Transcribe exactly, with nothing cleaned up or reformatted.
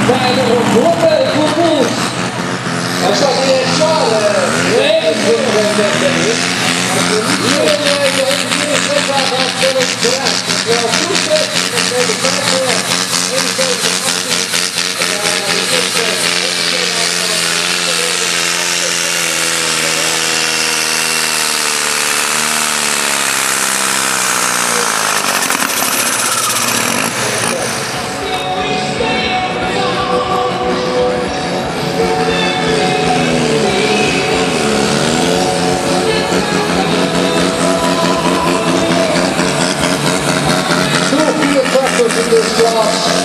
bij de Rotterdam Vervoer. Hij staat hier echt klaar. Nee, dat is niet. Hier wil je hier is het waar van Philip Graaf. Wel goed, dat is de vraag. In this class.